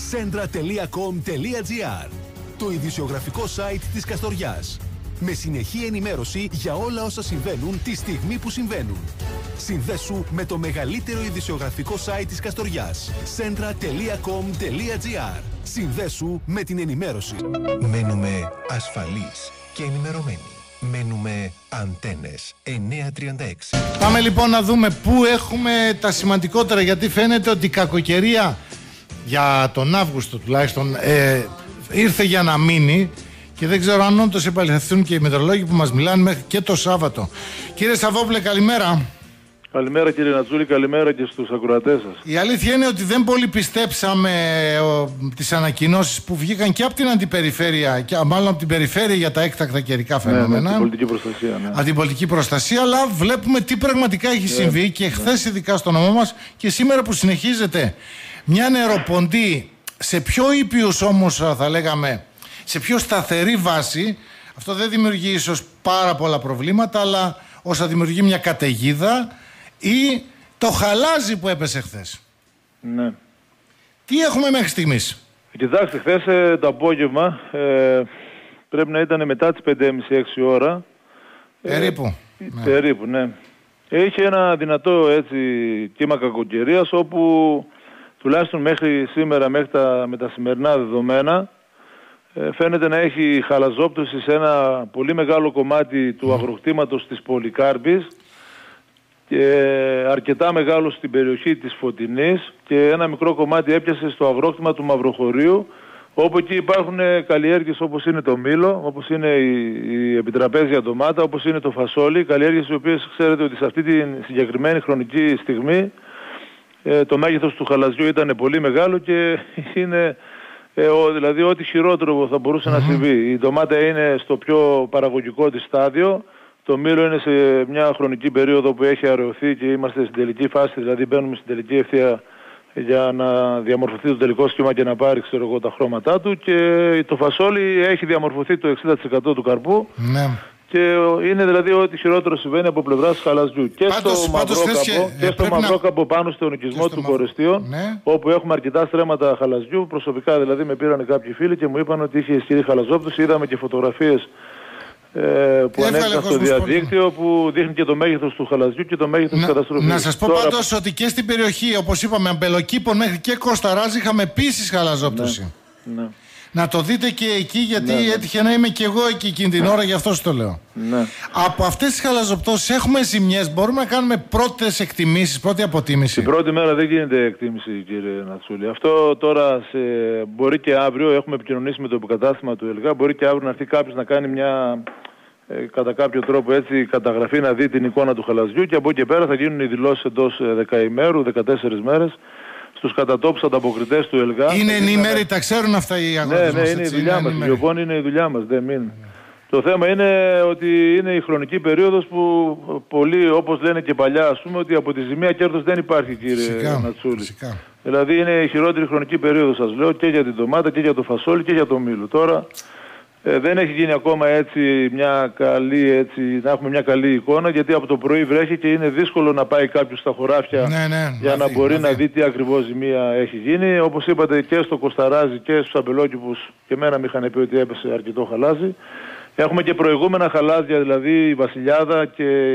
Centra.com.gr, το ειδησιογραφικό site της Καστοριάς. Με συνεχή ενημέρωση για όλα όσα συμβαίνουν τη στιγμή που συμβαίνουν. Συνδέσου με το μεγαλύτερο ειδησιογραφικό site της Καστοριάς. Centra.com.gr. Συνδέσου με την ενημέρωση. Μένουμε ασφαλείς και ενημερωμένοι. Μένουμε Αντένες 936. Πάμε λοιπόν να δούμε πού έχουμε τα σημαντικότερα, γιατί φαίνεται ότι η κακοκαιρία για τον Αύγουστο τουλάχιστον ήρθε για να μείνει και δεν ξέρω αν όντως επαληθευτούν και οι μετεωρολόγοι που μας μιλάνε μέχρι και το Σάββατο. Κύριε Σαββόπουλε, καλημέρα. Καλημέρα κύριε Νατσούλη, καλημέρα και στους ακροατές σας. Η αλήθεια είναι ότι δεν πολύ πιστέψαμε τις ανακοινώσεις που βγήκαν και από την αντιπεριφέρεια, και μάλλον από την περιφέρεια για τα έκτακτα καιρικά φαινόμενα. Ναι, την πολιτική προστασία. Ναι. Από την πολιτική προστασία, αλλά βλέπουμε τι πραγματικά έχει συμβεί και χθες ειδικά στο νομό μας και σήμερα που συνεχίζεται μια νεροποντή σε πιο ήπιους όμως θα λέγαμε, σε πιο σταθερή βάση. Αυτό δεν δημιουργεί ίσως πάρα πολλά προβλήματα, αλλά όσα δημιουργεί μια καταιγίδα ή το χαλάζι που έπεσε χθες. Ναι. Τι έχουμε μέχρι στιγμής? Κοιτάξτε, χθες το απόγευμα πρέπει να ήταν μετά τις 5.30-6 ώρα. Περίπου. Περίπου, ναι. Είχε ένα δυνατό έτσι κύμα κακοκαιρίας, όπου τουλάχιστον μέχρι σήμερα, με τα σημερινά δεδομένα, φαίνεται να έχει χαλαζόπτωση σε ένα πολύ μεγάλο κομμάτι του αγροκτήματος της Πολυκάρπης και αρκετά μεγάλο στην περιοχή της Φωτεινής, και ένα μικρό κομμάτι έπιασε στο αγρόκτημα του Μαυροχωρίου, όπου εκεί υπάρχουν καλλιέργειες όπως είναι το μήλο, όπως είναι η επιτραπέζια ντομάτα, όπως είναι το φασόλι, καλλιέργειες οι οποίες ξέρετε ότι σε αυτή τη συγκεκριμένη χρονική στιγμή το μέγεθος του χαλαζιού ήταν πολύ μεγάλο και είναι δηλαδή ό,τι χειρότερο θα μπορούσε να συμβεί. Η ντομάτα είναι στο πιο παραγωγικό της στάδιο, το μήλο είναι σε μια χρονική περίοδο που έχει αραιωθεί και είμαστε στην τελική φάση, δηλαδή μπαίνουμε στην τελική ευθεία για να διαμορφωθεί το τελικό σχήμα και να πάρει τα χρώματά του, και το φασόλι έχει διαμορφωθεί το 60% του καρπού. Ναι. Και είναι δηλαδή ό,τι χειρότερο συμβαίνει από πλευράς χαλαζιού. Και στο Μαυρόκαπο πάνω στον οικισμό του Κορεστίων, ναι, όπου έχουμε αρκετά στρέμματα χαλαζιού. Προσωπικά δηλαδή με πήραν κάποιοι φίλοι και μου είπαν ότι είχε ισχυρή χαλαζόπτωση. Είδαμε και φωτογραφίες που ανέβηκαν στο διαδίκτυο που δείχνει και το μέγεθος του χαλαζιού και το μέγεθος της καταστροφής. Να σας πω πάντως ότι και στην περιοχή, όπως είπαμε, Αμπελοκήπων μέχρι και Κοσταράζ, είχαμε επίσης χαλαζόπτωση. Ναι. Να το δείτε και εκεί, γιατί έτυχε να είμαι και εγώ εκεί εκείνη την ώρα, γι' αυτό το λέω. Ναι. Από αυτές τις χαλαζοπτώσεις έχουμε ζημιές, μπορούμε να κάνουμε πρώτες εκτιμήσεις, πρώτη αποτίμηση? Την πρώτη μέρα δεν γίνεται εκτίμηση, κύριε Νατσούλη. Αυτό τώρα μπορεί και αύριο, έχουμε επικοινωνήσει με το υποκατάστημα του ΕΛΓΑ, μπορεί και αύριο να έρθει κάποιος να κάνει μια κατά κάποιο τρόπο έτσι καταγραφή, να δει την εικόνα του χαλαζιού, και από εκεί και πέρα θα γίνουν οι δηλώσεις εντός 10 ημέρου, 14 μέρες. Στους κατατόπους ανταποκριτές του ΕΛΓΑ. Είναι ενήμεροι, τα ξέρουν αυτά οι αγρότες μας? Ναι, είναι η δουλειά μας. Είναι η δουλειά μας. Το θέμα είναι ότι είναι η χρονική περίοδος που πολλοί, όπως λένε και παλιά, ας πούμε, ότι από τη ζημία κέρδος δεν υπάρχει, κύριε Νατσούλη. Δηλαδή είναι η χειρότερη χρονική περίοδος, σας λέω, και για την ντομάτα και για το φασόλι και για το μήλο. Τώρα δεν έχει γίνει ακόμα έτσι μια καλή, έτσι, να έχουμε μια καλή εικόνα, γιατί από το πρωί βρέχει και είναι δύσκολο να πάει κάποιος στα χωράφια για να μπορεί να δει τι ακριβώς ζημία έχει γίνει. Όπως είπατε, και στο Κοσταράζι και στους Αμπελόκηπους, και εμένα με είχαν πει ότι έπεσε αρκετό χαλάζι. Έχουμε και προηγούμενα χαλάζια, δηλαδή η Βασιλιάδα και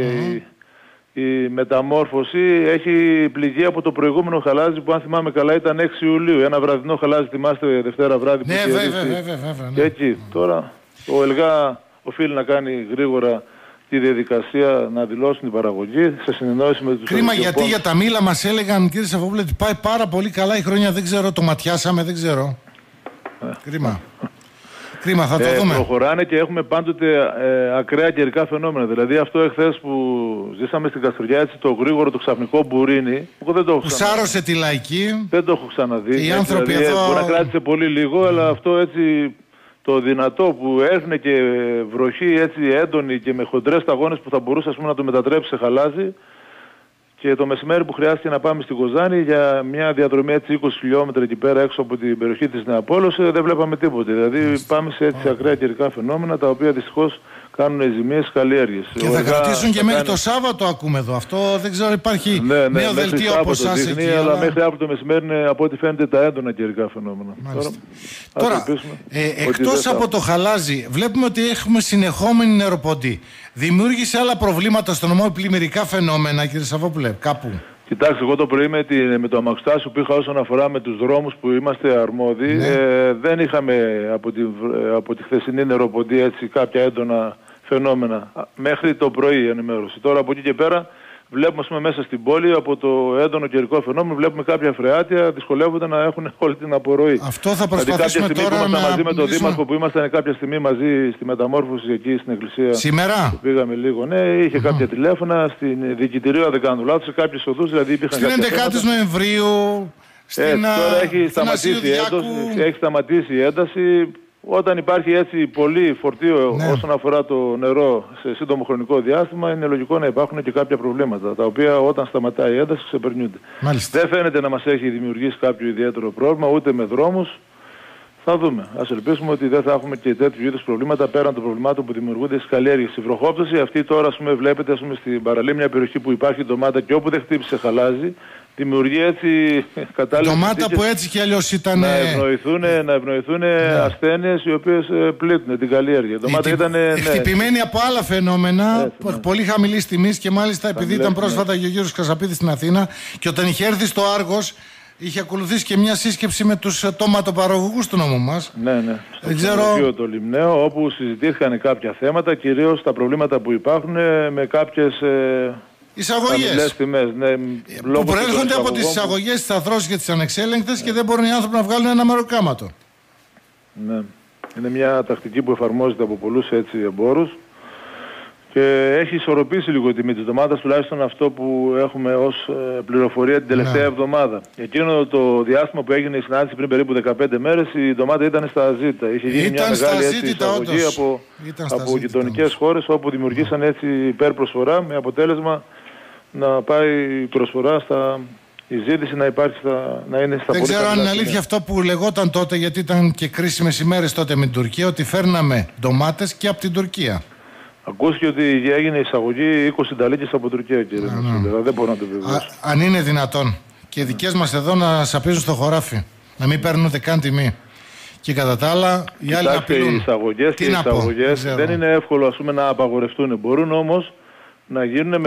η Μεταμόρφωση έχει πληγεί από το προηγούμενο χαλάζι που, αν θυμάμαι καλά, ήταν 6 Ιουλίου. Ένα βραδινό χαλάζι, θυμάστε, Δευτέρα βράδυ που είχε βέβαια. Και εκεί. Τώρα ο ΕΛΓΑ οφείλει να κάνει γρήγορα τη διαδικασία, να δηλώσουν την παραγωγή σε συνεννόηση με τους... Κρίμα, γιατί για τα μήλα μας έλεγαν, κύριε Σαββόπουλε, ότι πάει πάρα πολύ καλά η χρονιά. Δεν ξέρω, το ματιάσαμε, δεν ξέρω. Κρίμα. Κρίμα, θα το δούμε. Προχωράνε και έχουμε πάντοτε ακραία καιρικά φαινόμενα. Δηλαδή αυτό εχθές που ζήσαμε στην Καστοριά, έτσι, το γρήγορο, το ξαφνικό μπουρίνι, εγώ δεν το έχω ξαναδεί. Που σάρωσε τη λαϊκή. Δεν το έχω ξαναδεί. Οι άνθρωποι δηλαδή, εδώ... Μπορεί να κράτησε πολύ λίγο, αλλά αυτό έτσι το δυνατό που έρθνε και βροχή έτσι έντονη και με χοντρές σταγόνες που θα μπορούσε, ας πούμε, να το μετατρέψει σε χαλάζι, Και το μεσημέρι που χρειάστηκε να πάμε στην Κοζάνη για μια διαδρομή έτσι 20 χιλιόμετρα εκεί πέρα έξω από την περιοχή της Νεαπόλος, δεν βλέπαμε τίποτε. Δηλαδή πάμε σε έτσι ακραία καιρικά φαινόμενα τα οποία δυστυχώς κάνουν ζημίες καλλιέργειες. Και θα κρατήσουν και μέχρι το Σάββατο, ακούμε εδώ. Αυτό δεν ξέρω, υπάρχει νέο δελτίο από εσάς εκεί. Αλλά μέχρι αύριο το μεσημέρι είναι από ό,τι φαίνεται τα έντονα καιρικά φαινόμενα. Τώρα εκτός από το χαλάζι, βλέπουμε ότι έχουμε συνεχόμενη νεροποντή. Δημιούργησε άλλα προβλήματα στο νομό, πλημμυρικά φαινόμενα, κύριε Σαββόπουλε, κάπου? Κοιτάξτε, εγώ το πρωί με το αμαξοστάσιο που είχα όσον αφορά με τους δρόμους που είμαστε αρμόδιοι, δεν είχαμε από τη χθεσινή νεροποντή έτσι κάποια έντονα φαινόμενα. Μέχρι το πρωί ενημέρωση. Τώρα από εκεί και πέρα βλέπουμε μέσα στην πόλη από το έντονο καιρικό φαινόμενο, βλέπουμε κάποια φρεάτια δυσκολεύονται να έχουν όλη την απορροή. Αυτό θα προσπαθήσουμε δηλαδή, τώρα να μαζί με τον Δήμαρχο που ήμασταν κάποια στιγμή μαζί στη μεταμόρφωση εκεί στην εκκλησία. Σήμερα. Πήγαμε λίγο, ναι, είχε κάποια τηλέφωνα στην διοικητηρία, δεν κάνω λάθος, σε κάποιες οδούς, δηλαδή υπήρχαν στην 11η Νοεμβρίου, τώρα έχει σταματήσει η ένταση. Όταν υπάρχει έτσι πολύ φορτίο όσον αφορά το νερό σε σύντομο χρονικό διάστημα, είναι λογικό να υπάρχουν και κάποια προβλήματα, τα οποία όταν σταματάει η ένταση ξεπερνιούνται. Δεν φαίνεται να μας έχει δημιουργήσει κάποιο ιδιαίτερο πρόβλημα, ούτε με δρόμους. Θα δούμε. Ας ελπίσουμε ότι δεν θα έχουμε και τέτοιου είδους προβλήματα πέραν των προβλημάτων που δημιουργούνται στις καλλιέργειες. Η βροχόπτωση αυτή τώρα, βλέπετε στην παραλία, μια περιοχή που υπάρχει ντομάτα και όπου δεν χτύπησε χαλάζι, δημιουργεί έτσι κατάλληλα. Ντομάτα που έτσι κι αλλιώς ήταν. Να ευνοηθούν ασθένειες οι οποίες πλήττουν την καλλιέργεια. Ντομάτα ήταν. Χτυπημένη από άλλα φαινόμενα, πολύ χαμηλής τιμής και μάλιστα επειδή ήταν πρόσφατα και ο κύριος Κασαπίδης στην Αθήνα και όταν είχε έρθει στο Άργος. Είχε ακολουθήσει και μια σύσκεψη με τους τοματοπαραγωγούς του νόμου μας. Ναι. Στο το Λιμναίο, όπου συζητήθηκαν κάποια θέματα, κυρίως τα προβλήματα που υπάρχουν με κάποιες εισαγωγές. Τιμές. Που προέρχονται από τις εισαγωγές, τις αθρώσεις και τις ανεξέλεγκτες και δεν μπορούν οι άνθρωποι να βγάλουν ένα μεροκάματο. Ναι. Είναι μια τακτική που εφαρμόζεται από πολλούς έτσι εμπόρους. Και έχει ισορροπήσει λίγο η τιμή της ντομάτας, τουλάχιστον αυτό που έχουμε ως πληροφορία την τελευταία εβδομάδα. Εκείνο το διάστημα που έγινε η συνάντηση πριν περίπου 15 μέρες, η ντομάτα ήταν στα ζήτα. Είχε γίνει μια μεγάλη εισαγωγή από γειτονικές χώρες όπου δημιουργήσαν έτσι υπερπροσφορά με αποτέλεσμα να πάει η προσφορά η ζήτηση να υπάρχει να είναι στα πολύ. Δεν ξέρω αν είναι αλήθεια αυτό που λεγόταν τότε, γιατί ήταν και κρίσιμες ημέρες τότε με την Τουρκία, ότι φέρναμε ντομάτες και από την Τουρκία. Ακούστηκε ότι έγινε εισαγωγή 20 συνταλίκες από Τουρκία, κύριε Μασούλη. Δεν μπορώ να το βεβαιώσω. Αν είναι δυνατόν. Και οι δικές μας εδώ να σαπίζουν στο χωράφι. Να μην παίρνουν ούτε καν τιμή. Και κατά τα άλλα, οι άλλοι να πειλούν. Οι εισαγωγές δεν είναι εύκολο να απαγορευτούν. Μπορούν όμως να γίνουν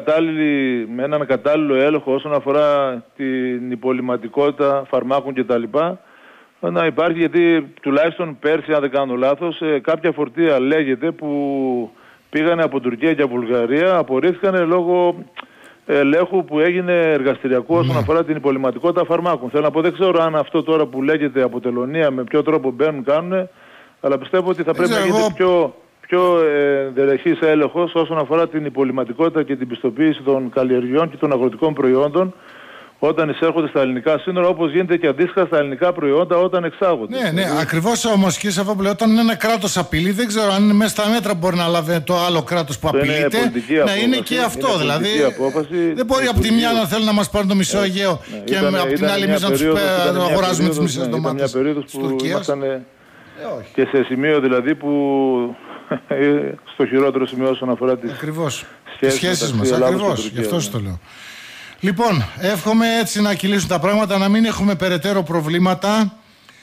με έναν κατάλληλο έλεγχο όσον αφορά την υπολειμματικότητα φαρμάκων κτλ. Να υπάρχει, γιατί τουλάχιστον πέρσι, αν δεν κάνω λάθος, κάποια φορτία λέγεται που πήγανε από Τουρκία και Βουλγαρία, απορρίφθηκαν λόγω ελέγχου που έγινε εργαστηριακό όσον αφορά την υπολειμματικότητα φαρμάκων. Θέλω να πω, δεν ξέρω αν αυτό τώρα που λέγεται από τελωνία με ποιο τρόπο κάνουν, αλλά πιστεύω ότι θα πρέπει να γίνεται πιο ενδελεχής έλεγχος όσον αφορά την υπολειμματικότητα και την πιστοποίηση των καλλιεργειών και των αγροτικών προϊόντων όταν εισέρχονται στα ελληνικά σύνορα, όπως γίνεται και αντίστοιχα στα ελληνικά προϊόντα όταν εξάγονται. Ναι, ακριβώς όμως, κύριε Σαββόπουλε, όταν ένα κράτος απειλεί, δεν ξέρω αν είναι μέσα στα μέτρα που μπορεί να λάβει το άλλο κράτος που απειλείται, να είναι και αυτό. Δηλαδή, δεν μπορεί από τη μια να θέλουν να μας πάρουν το μισό Αιγαίο και από την άλλη εμείς να τους αγοράζουμε τις μισές ντομάτες της Τουρκίας. Και σε σημείο δηλαδή που στο χειρότερο σημείο όσον αφορά τις σχέσεις μας. Ακριβώς, γι' αυτό σας το λέω. Λοιπόν, εύχομαι έτσι να κυλήσουν τα πράγματα, να μην έχουμε περαιτέρω προβλήματα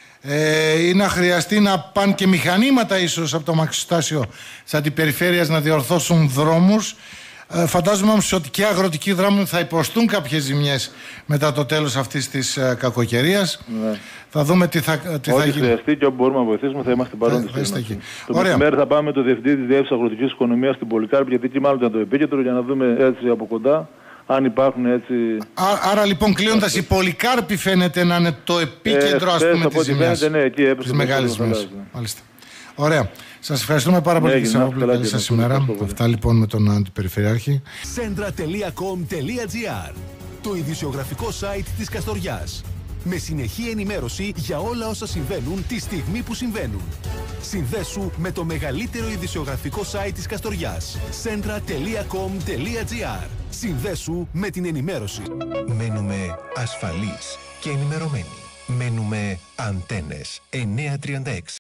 ή να χρειαστεί να πάνε και μηχανήματα ίσως από το αμαξοστάσιο της αντιπεριφέρειας να διορθώσουν δρόμους. Φαντάζομαι όμως ότι και αγροτικοί δρόμοι θα υποστούν κάποιες ζημιές μετά το τέλος αυτής της κακοκαιρίας. Θα δούμε τι θα γίνει. Ό,τι χρειαστεί και όπου μπορούμε να βοηθήσουμε θα είμαστε παρόντες. Το μεσημέρι θα πάμε με το Διευθυντή της Διεύθυνσης Αγροτικής Οικονομίας στην Πολυκάρπη, γιατί εκεί μάλλον ήταν το επίκεντρο, για να δούμε έτσι από κοντά αν υπάρχουν έτσι. Άρα λοιπόν κλείνοντας, η Πολυκάρπη φαίνεται να είναι το επίκεντρο της ζημιάς. Ναι, εκεί έπεσε. Τις μεγάλες ζημιές. Μάλιστα. Ωραία. Σας ευχαριστούμε πάρα πολύ, κύριε Σαββόπουλε. Καλή σας ημέρα. Αυτά λοιπόν με τον Αντιπεριφερειάρχη. Centra.com.gr, το ειδησιογραφικό site της Καστοριάς. Με συνεχή ενημέρωση για όλα όσα συμβαίνουν τη στιγμή που συμβαίνουν. Συνδέσου με το μεγαλύτερο ειδησιογραφικό site της Καστοριάς. Centra.com.gr. Συνδέσου με την ενημέρωση. Μένουμε ασφαλείς και ενημερωμένοι. Μένουμε Αντένες 936.